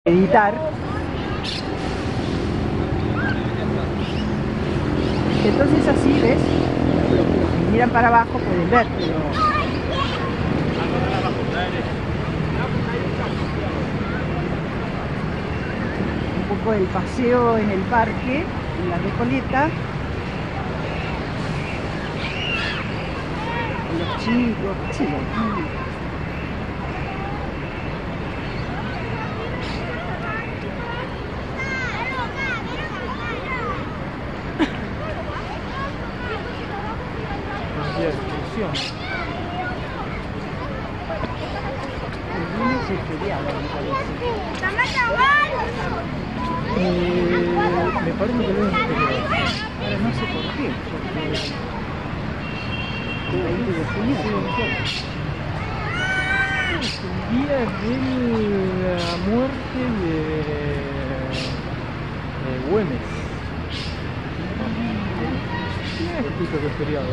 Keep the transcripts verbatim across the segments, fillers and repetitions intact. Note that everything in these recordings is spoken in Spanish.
Editar. Entonces así, ¿ves? Si miran para abajo pueden ver, pero... un poco el paseo en el parque, en la Recoleta. Los chicos, qué sé yo. El lunes es feriado, me parece. Eh, me parece que el lunes es feriado. Pero no sé por qué, porque el veinte de junio es el día de la muerte de, de Güemes. Es justo que es feriado.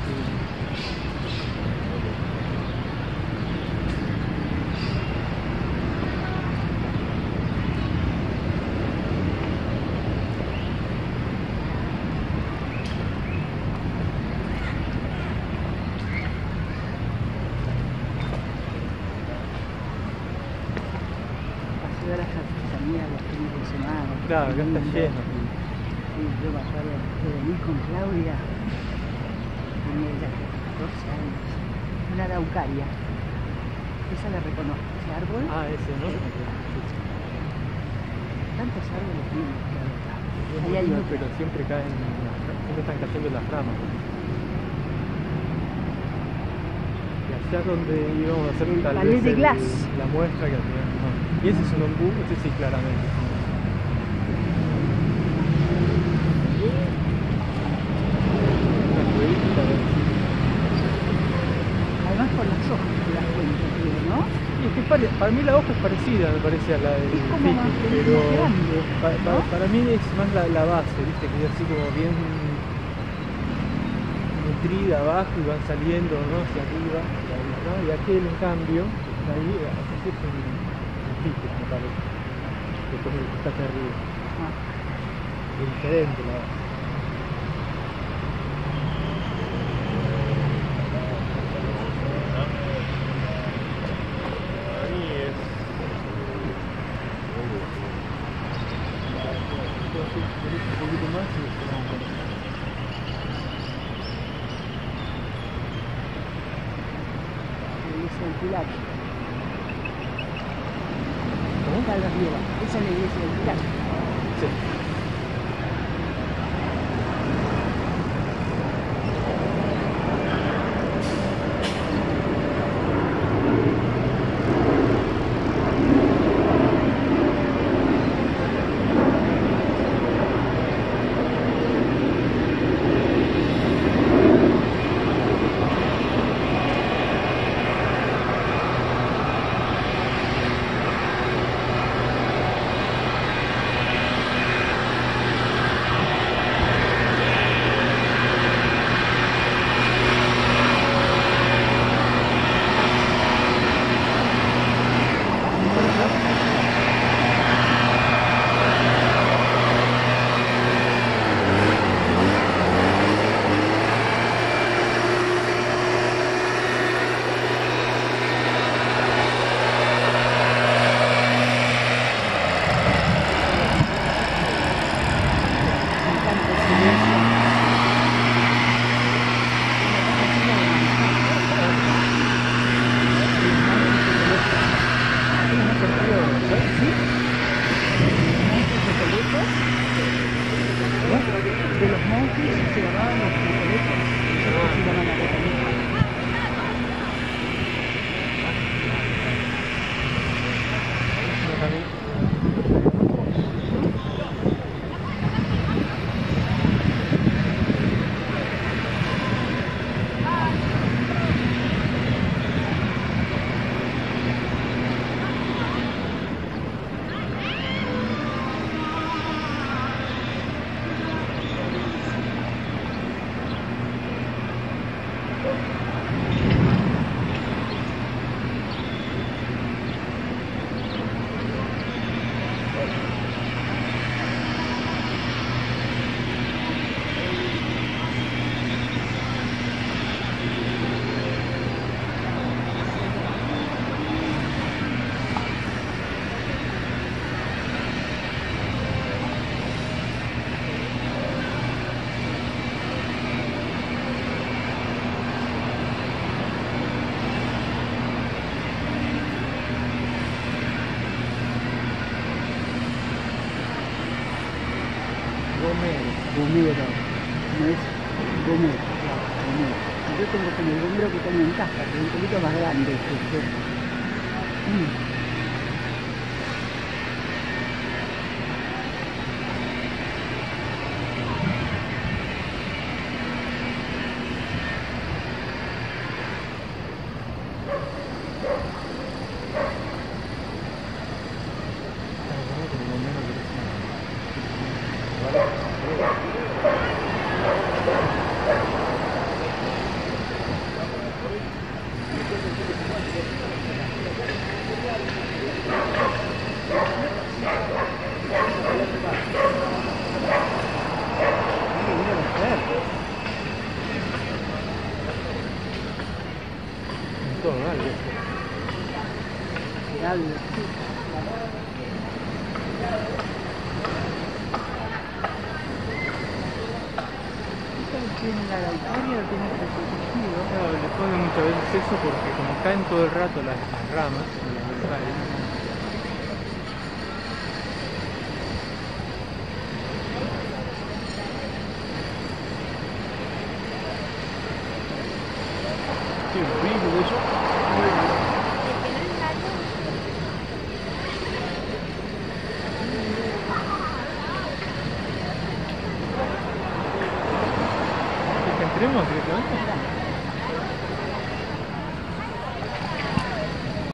de las artesanías los fines de semana. Claro, acá está lleno. Sí, yo me acuerdo de venir con Claudia, tenía ya catorce años, una araucaria. Esa la reconozco, ese árbol. Ah, ese, ¿no? Tantos árboles lindos que hay acá. Es Ahí hay lindo, otro. pero siempre caen, siempre están cayendo las ramas. Y allá donde íbamos a hacer tal Palais vez de el- glace. la muestra que hacían. No. Y ese es un ombú, este sí, claramente. Una ruedita, ¿ves? Además por las hojas te das cuenta, creo, ¿no? Y es que pare- para mí la hoja es parecida, me parece, a la del Es como pique, más pero grande, pa- pa- ¿no? para mí es más la, la base, ¿viste? Que es así como bien nutrida abajo y van saliendo, ¿no? Hacia arriba, hacia arriba, ¿no? Y aquel, en cambio, ahí, así es un, un pique, me parece, después de que está hacia arriba. Ah. Es diferente la base. Un poquito más y esperamos con eso. La iglesia del Pilar. ¿Cómo? Está la Riera. Esa es la iglesia del Pilar. Sí. Gomero. Gomero, no es gomero, claro, gomero. Yo tengo con el gomero que tengo en casa, que es un poquito más grande que este. Mm. Claro, le ponen muchas veces eso porque como caen todo el rato las, las ramas en la calle. Sí, un brillo de eso. ¿Es que entremos directamente?